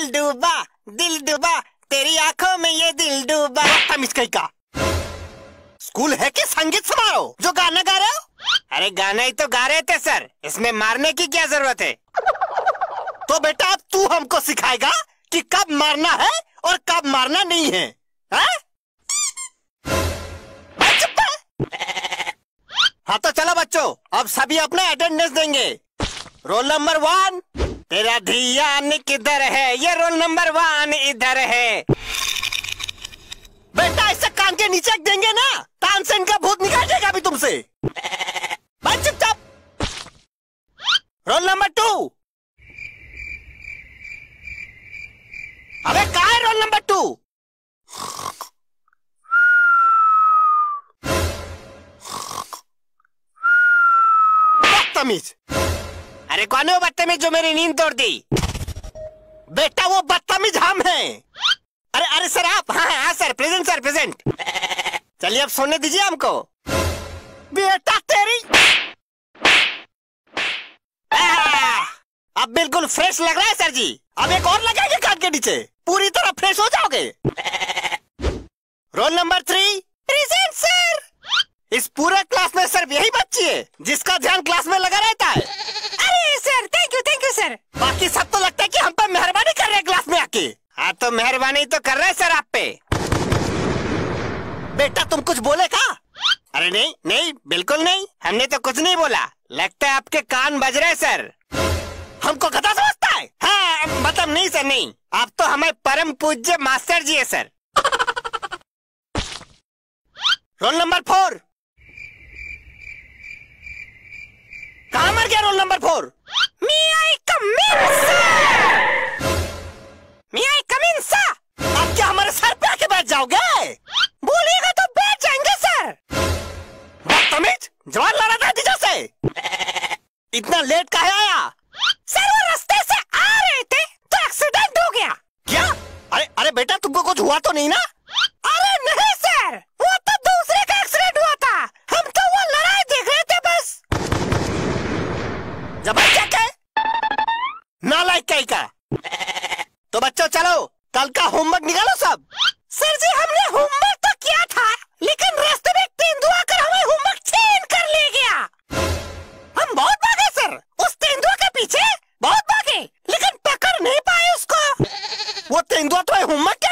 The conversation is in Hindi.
दिल डूबा तेरी आंखों में ये दिल डूबा। तमीज कहीं का स्कूल है कि संगीत समारोह जो गाना गा रहे हो? अरे गाना ही तो गा रहे थे सर, इसमें मारने की क्या जरूरत है? तो बेटा अब तू हमको सिखाएगा कि कब मारना है और कब मारना नहीं है, है? हाँ तो चलो बच्चों, अब सभी अपना अटेंडेंस देंगे। रोल नंबर 1, तेरा ध्यान किधर है? ये रोल नंबर 1 इधर है। बेटा इससे कान के नीचे देंगे ना, तानसेन का भूत निकाल देगा अभी तुमसे। बस चुपचाप। रोल नंबर 2, अबे कहाँ है रोल नंबर 2? बदतमीज। अरे कौन है वो बदतमीज जो मेरी नींद तोड़ दी? बेटा वो बदतमीज हम हैं। अरे अरे सर आप? हाँ सर, प्रेजेंट सर, प्रेजेंट। चलिए अब सोने दीजिए हमको। बेटा तेरी अब बिल्कुल फ्रेश लग रहा है सर जी। अब एक और लगाएंगे कान के नीचे, पूरी तरह फ्रेश हो जाओगे। Roll number 3, present sir. इस पूरे क्लास में सिर्फ यही बच्ची है जिसका ध्यान क्लास में लगा रहता है। अरे सर थैंक यू सर। बाकी सब तो लगता है कि हम पर मेहरबानी कर रहे हैं क्लास में आके। हाँ तो मेहरबानी तो कर रहे हैं सर आप पे। बेटा तुम कुछ बोले का? अरे नहीं नहीं, बिल्कुल नहीं, हमने तो कुछ नहीं बोला। लगता है आपके कान बज रहे सर। हमको गधा समझता है? हाँ मतलब नहीं सर, नहीं, आप तो हमारे परम पूज्य मास्टर जी है सर। रोल नंबर 4, कहाँ मर गया roll number 4? May I come in, sir? May I come in, sir? अब क्या हमारे सर पे आके बैठ जाओगे? बोलिएगा तो बैठ जाएंगे सर। बदतमीज, जवान लड़ा था टीचर से। इतना लेट काहे आया? सर वो रास्ते से आ रहे थे तो एक्सीडेंट हो गया। क्या? अरे अरे बेटा तुमको कुछ हुआ तो नहीं ना? अरे नहीं सर, वो तो दूसरे का एक्सीडेंट हुआ था, हम तो वो लड़ाई देख रहे थे बस। जबरदस्त है, नालायक कहीं का। तो बच्चों चलो, कल का होमवर्क निकालो सब। सर जी हमने होमवर्क तो किया था, लेकिन रास्ते में तेंदुआ आकर हमें होमवर्क छीन कर ले गया। हम बहुत भागे सर, उस तेंदुआ के पीछे बहुत भागे, लेकिन पकड़ नहीं पाए उसको। वो तेंदुआ तुम्हें होमवर्क